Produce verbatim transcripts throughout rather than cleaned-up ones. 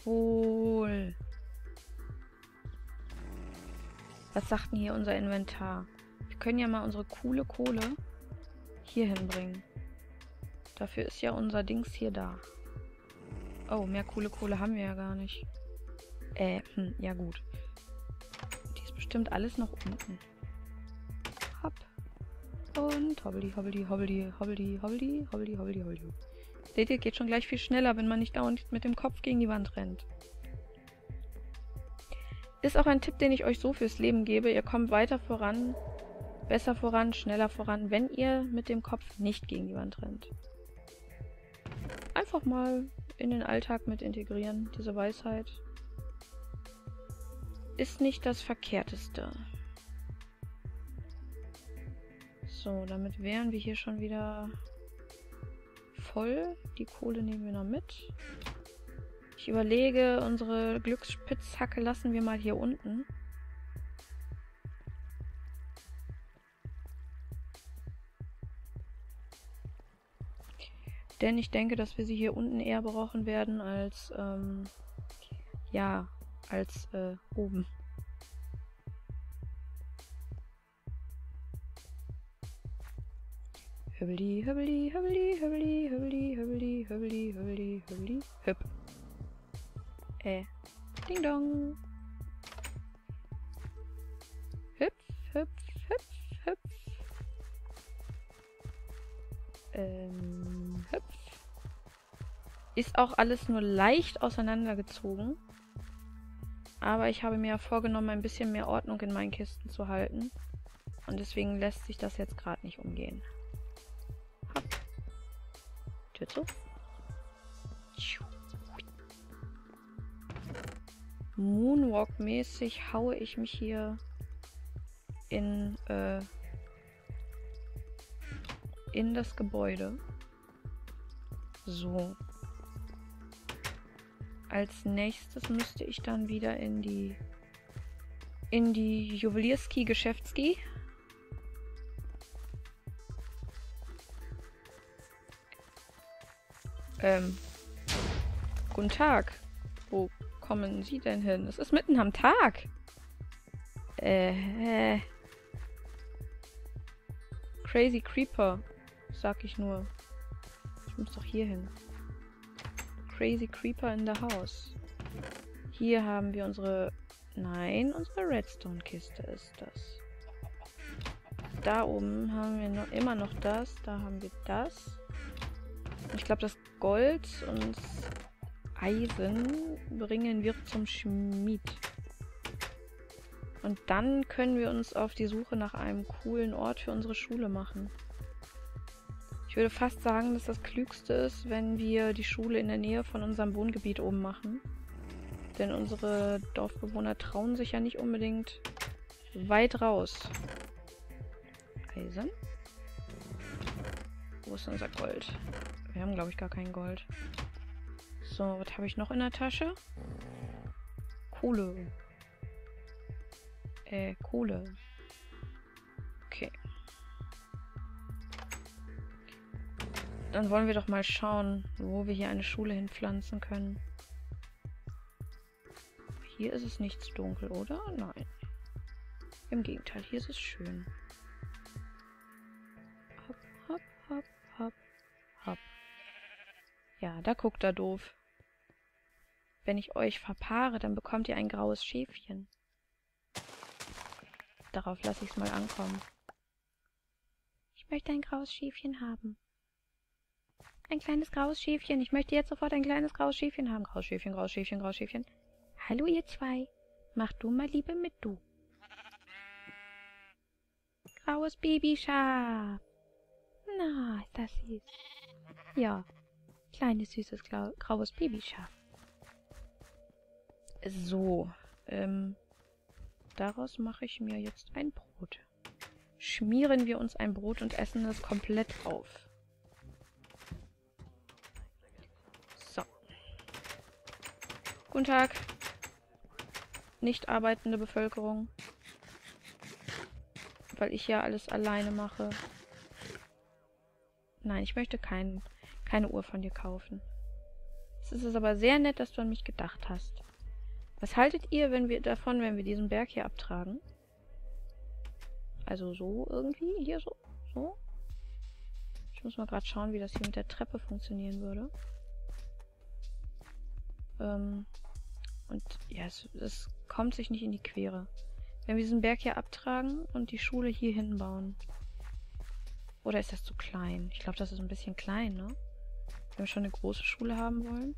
Jawohl. Was sagt denn hier unser Inventar? Wir können ja mal unsere coole Kohle hier hinbringen. Dafür ist ja unser Dings hier da. Oh, mehr coole Kohle haben wir ja gar nicht. Äh, hm, ja gut. Die ist bestimmt alles noch unten. Hopp. Und hobbeli, hobbeli, hobbeli, hobbeli, hobbeli, hobbeli, hobbeli, hobbeli. Seht ihr, geht schon gleich viel schneller, wenn man nicht dauernd mit dem Kopf gegen die Wand rennt. Ist auch ein Tipp, den ich euch so fürs Leben gebe. Ihr kommt weiter voran, besser voran, schneller voran, wenn ihr mit dem Kopf nicht gegen die Wand rennt. Einfach mal in den Alltag mit integrieren, diese Weisheit. Ist nicht das Verkehrteste. So, damit wären wir hier schon wieder voll. Die Kohle nehmen wir noch mit. Ich überlege, unsere Glücksspitzhacke lassen wir mal hier unten. Denn ich denke, dass wir sie hier unten eher brauchen werden als, ähm, ja, als äh, oben. Hübbeli, hübbeli, hübbeli, hübbeli, hübbeli, hübbeli, hübbeli, hübbeli, hübbeli, hüpp. Äh, ding dong. Hüpf, hüpf, hüpf, hüpf. Ähm, hüpf. Ist auch alles nur leicht auseinandergezogen. Aber ich habe mir vorgenommen, ein bisschen mehr Ordnung in meinen Kisten zu halten. Und deswegen lässt sich das jetzt gerade nicht umgehen. Hopp. Tür zu. Moonwalk-mäßig haue ich mich hier in, äh, in das Gebäude. So. Als nächstes müsste ich dann wieder in die in die Juwelierski-Geschäftski. Ähm. Guten Tag. Wo kommen Sie denn hin? Es ist mitten am Tag. Äh. äh. Crazy Creeper. Sag ich nur. Ich muss doch hier hin. Crazy Creeper in the house. Hier haben wir unsere... Nein, unsere Redstone-Kiste ist das. Da oben haben wir noch immer noch das. Da haben wir das. Ich glaube, das Gold und Eisen bringen wir zum Schmied. Und dann können wir uns auf die Suche nach einem coolen Ort für unsere Schule machen. Ich würde fast sagen, dass das Klügste ist, wenn wir die Schule in der Nähe von unserem Wohngebiet oben machen. Denn unsere Dorfbewohner trauen sich ja nicht unbedingt weit raus. Eisen. Wo ist unser Gold? Wir haben, glaube ich, gar kein Gold. So, was habe ich noch in der Tasche? Kohle. Äh, Kohle. Okay. Dann wollen wir doch mal schauen, wo wir hier eine Schule hinpflanzen können. Hier ist es nicht zu dunkel, oder? Nein. Im Gegenteil, hier ist es schön. Hopp, hopp, hopp, hopp, hopp. Ja, da guckt er doof. Wenn ich euch verpaare, dann bekommt ihr ein graues Schäfchen. Darauf lasse ich es mal ankommen. Ich möchte ein graues Schäfchen haben. Ein kleines graues Schäfchen. Ich möchte jetzt sofort ein kleines graues Schäfchen haben. Graues Schäfchen, graues Schäfchen, graues Schäfchen. Hallo ihr zwei. Mach du mal lieber mit, du. Graues Babyschaf. Na, ist das süß. Ja, kleines, süßes, graues Babyschaf. So, ähm, daraus mache ich mir jetzt ein Brot. Schmieren wir uns ein Brot und essen es komplett auf. So. Guten Tag. Nicht arbeitende Bevölkerung. Weil ich ja alles alleine mache. Nein, ich möchte kein, keine Uhr von dir kaufen. Jetzt ist es aber sehr nett, dass du an mich gedacht hast. Was haltet ihr, wenn wir davon, wenn wir diesen Berg hier abtragen? Also so irgendwie, hier so, so. Ich muss mal gerade schauen, wie das hier mit der Treppe funktionieren würde. Ähm, und ja, es, es kommt sich nicht in die Quere. Wenn wir diesen Berg hier abtragen und die Schule hier hinbauen. Oder ist das zu klein? Ich glaube, das ist ein bisschen klein, ne? Wenn wir schon eine große Schule haben wollen.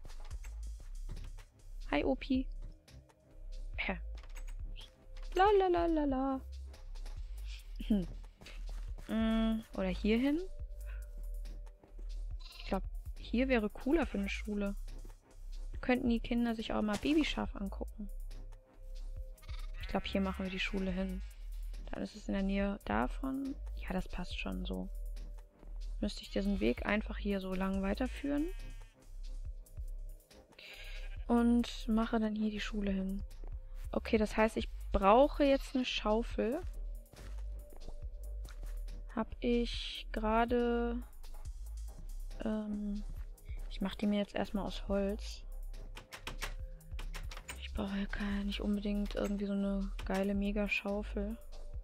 Hi, Opi. Hä? La la la la la. Hm. Mm, oder hier hin? Ich glaube, hier wäre cooler für eine Schule. Könnten die Kinder sich auch mal Babyschaf angucken. Ich glaube, hier machen wir die Schule hin. Dann ist es in der Nähe davon. Ja, das passt schon so. Müsste ich diesen Weg einfach hier so lang weiterführen. Und mache dann hier die Schule hin. Okay, das heißt, ich brauche jetzt eine Schaufel. Hab ich gerade... Ähm, ich mache die mir jetzt erstmal aus Holz. Ich brauche ja gar nicht unbedingt irgendwie so eine geile Mega-Schaufel.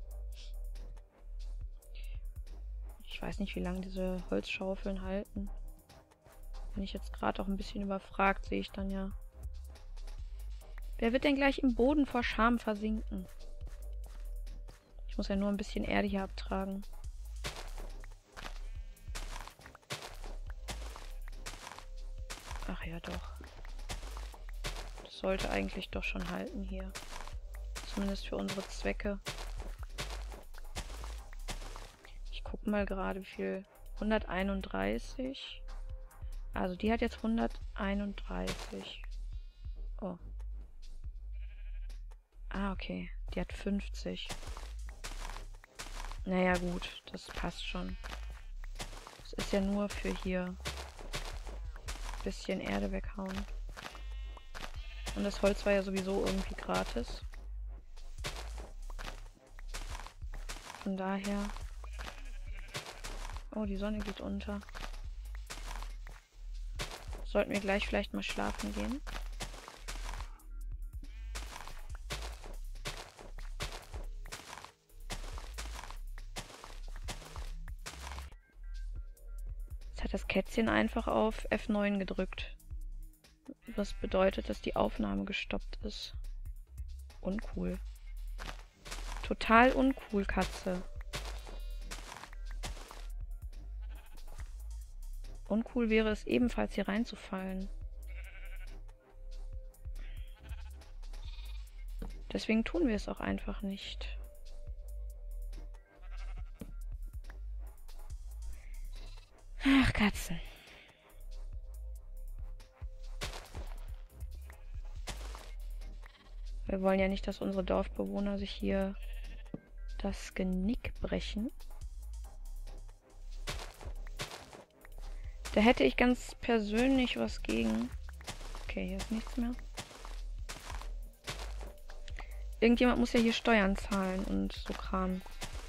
Ich weiß nicht, wie lange diese Holzschaufeln halten. Bin ich jetzt gerade auch ein bisschen überfragt, sehe ich dann ja. Wer wird denn gleich im Boden vor Scham versinken? Ich muss ja nur ein bisschen Erde hier abtragen. Ach ja, doch. Das sollte eigentlich doch schon halten hier. Zumindest für unsere Zwecke. Ich gucke mal gerade, wie viel. hunderteinunddreißig. Also die hat jetzt hunderteinunddreißig. Oh. Ah, okay. Die hat fünfzig. Naja, gut. Das passt schon. Das ist ja nur für hier. Bisschen Erde weghauen. Und das Holz war ja sowieso irgendwie gratis. Von daher... Oh, die Sonne geht unter. Sollten wir gleich vielleicht mal schlafen gehen. Jetzt hat das Kätzchen einfach auf F neun gedrückt. Was bedeutet, dass die Aufnahme gestoppt ist. Uncool. Total uncool, Katze. Uncool wäre es ebenfalls, hier reinzufallen. Deswegen tun wir es auch einfach nicht. Ach, Katzen. Wir wollen ja nicht, dass unsere Dorfbewohner sich hier das Genick brechen. Da hätte ich ganz persönlich was gegen. Okay, hier ist nichts mehr. Irgendjemand muss ja hier Steuern zahlen und so Kram.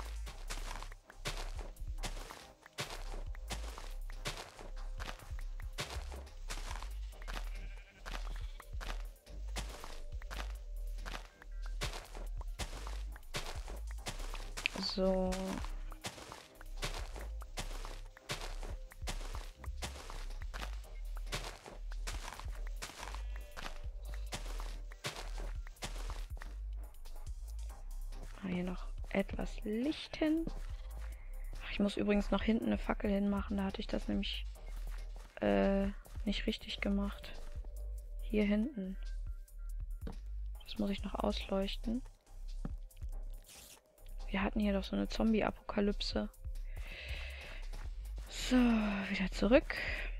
So. Hier noch etwas Licht hin. Ach, ich muss übrigens noch hinten eine Fackel hinmachen. Da hatte ich das nämlich äh, nicht richtig gemacht. Hier hinten. Das muss ich noch ausleuchten. Wir hatten hier doch so eine Zombie-Apokalypse. So, wieder zurück.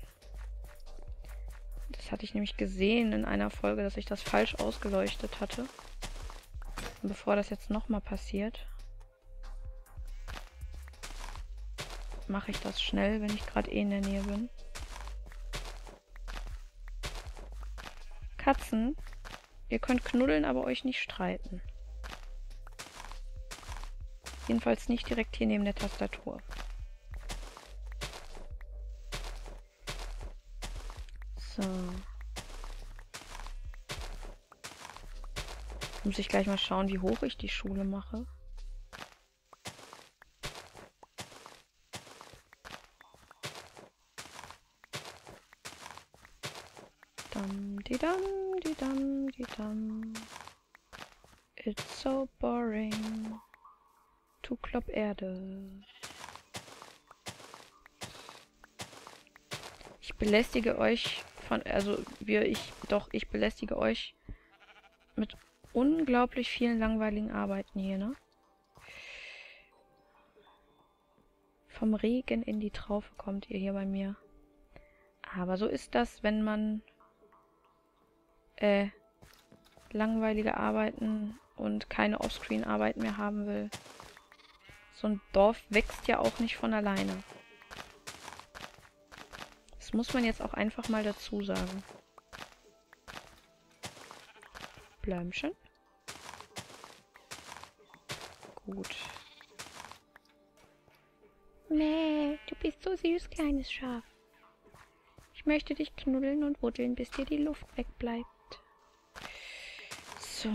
Das hatte ich nämlich gesehen in einer Folge, dass ich das falsch ausgeleuchtet hatte. Und bevor das jetzt nochmal passiert, mache ich das schnell, wenn ich gerade eh in der Nähe bin. Katzen, ihr könnt knuddeln, aber euch nicht streiten. Jedenfalls nicht direkt hier neben der Tastatur. So. Muss ich gleich mal schauen, wie hoch ich die Schule mache. Dam, di dam, di dam, di dam. It's so boring. To Klopp Erde. Ich belästige euch von, also wir, ich, doch, ich belästige euch mit unglaublich vielen langweiligen Arbeiten hier, ne? Vom Regen in die Traufe kommt ihr hier bei mir. Aber so ist das, wenn man äh, langweilige Arbeiten und keine Offscreen-Arbeit mehr haben will. So ein Dorf wächst ja auch nicht von alleine. Das muss man jetzt auch einfach mal dazu sagen. Blümchen. Gut. Mäh, du bist so süß, kleines Schaf. Ich möchte dich knuddeln und ruddeln, bis dir die Luft wegbleibt. So.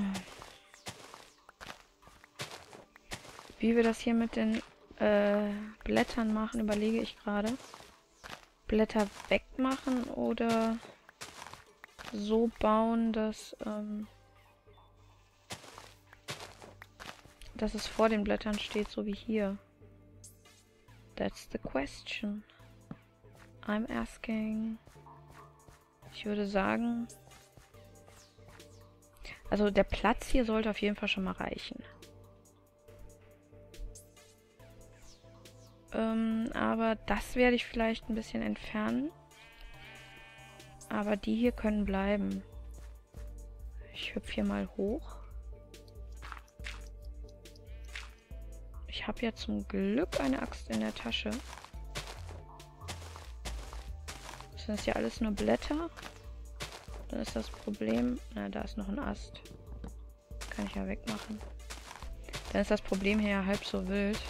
Wie wir das hier mit den äh, Blättern machen, überlege ich gerade. Blätter wegmachen oder so bauen, dass, ähm, dass es vor den Blättern steht, so wie hier. That's the question I'm asking. Ich würde sagen, also der Platz hier sollte auf jeden Fall schon mal reichen. Ähm, aber das werde ich vielleicht ein bisschen entfernen. Aber die hier können bleiben. Ich hüpfe hier mal hoch. Ich habe ja zum Glück eine Axt in der Tasche. Das ist ja alles nur Blätter. Dann ist das Problem... Na, da ist noch ein Ast. Kann ich ja wegmachen. Dann ist das Problem hier ja halb so wild.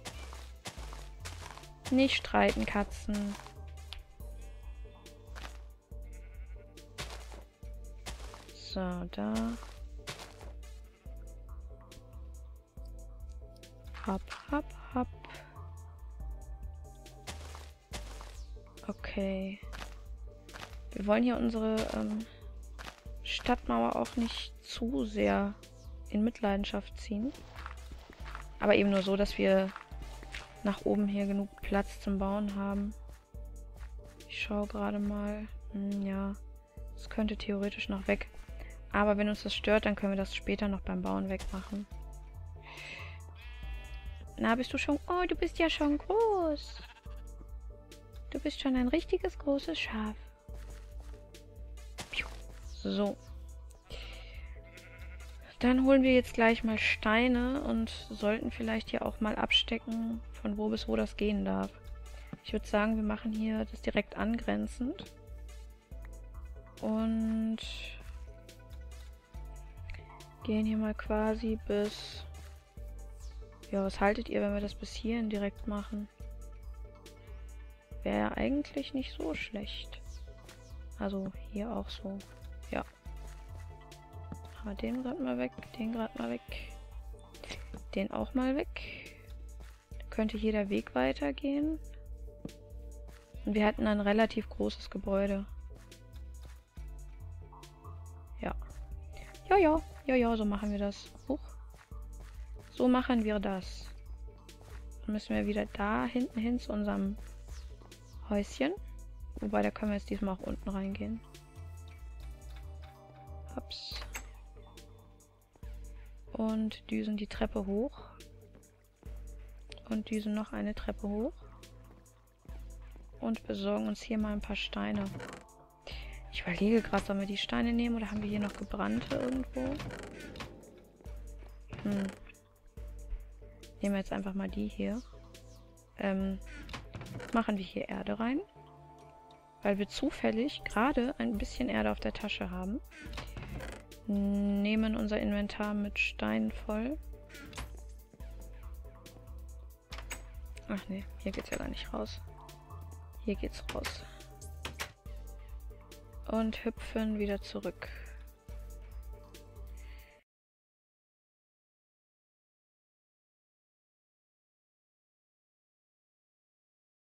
Nicht streiten, Katzen. So, da. Hopp, hopp, hopp. Okay. Wir wollen hier unsere ähm, Stadtmauer auch nicht zu sehr in Mitleidenschaft ziehen. Aber eben nur so, dass wir nach oben hier genug Platz zum Bauen haben. Ich schaue gerade mal. Hm, ja, es könnte theoretisch noch weg. Aber wenn uns das stört, dann können wir das später noch beim Bauen wegmachen. Na, bist du schon... Oh, du bist ja schon groß. Du bist schon ein richtiges großes Schaf. So. Dann holen wir jetzt gleich mal Steine und sollten vielleicht hier auch mal abstecken, von wo bis wo das gehen darf. Ich würde sagen, wir machen hier das direkt angrenzend. Und gehen hier mal quasi bis... Ja, was haltet ihr, wenn wir das bis hierhin direkt machen? Wäre ja eigentlich nicht so schlecht. Also hier auch so. Ja. Aber den gerade mal weg, den gerade mal weg. Den auch mal weg. Da könnte hier der Weg weitergehen. Und wir hatten ein relativ großes Gebäude. Ja. Ja, ja, ja, ja, so machen wir das. Huch. So machen wir das. Dann müssen wir wieder da hinten hin zu unserem Häuschen. Wobei, da können wir jetzt diesmal auch unten reingehen. Ups. Und düsen die Treppe hoch. Und düsen noch eine Treppe hoch. Und besorgen uns hier mal ein paar Steine. Ich überlege gerade, sollen wir die Steine nehmen oder haben wir hier noch gebrannte irgendwo? Hm. Nehmen wir jetzt einfach mal die hier. Ähm, machen wir hier Erde rein. Weil wir zufällig gerade ein bisschen Erde auf der Tasche haben. Nehmen unser Inventar mit Steinen voll. Ach nee, hier geht's ja gar nicht raus. Hier geht's raus. Und hüpfen wieder zurück.